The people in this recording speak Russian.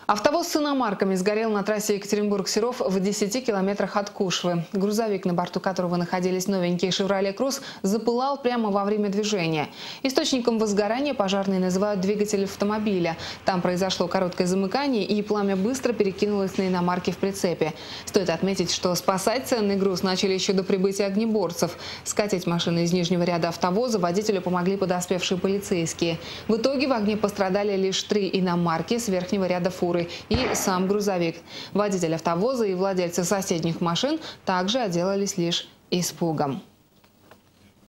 Автовоз с иномарками сгорел на трассе Екатеринбург-Серов в 10 километрах от Кушвы. Грузовик, на борту которого находились новенькие «Шевроле Круз», запылал прямо во время движения. Источником возгорания пожарные называют двигатель автомобиля. Там произошло короткое замыкание, и пламя быстро перекинулось на иномарки в прицепе. Стоит отметить, что спасать ценный груз начали еще до прибытия огнеборцев. Скатить машины из нижнего ряда автовоза водителю помогли подоспевшие полицейские. В итоге в огне пострадали лишь 3 иномарки с верхнего ряда фур и сам грузовик. Водитель автовоза и владельцы соседних машин также отделались лишь испугом.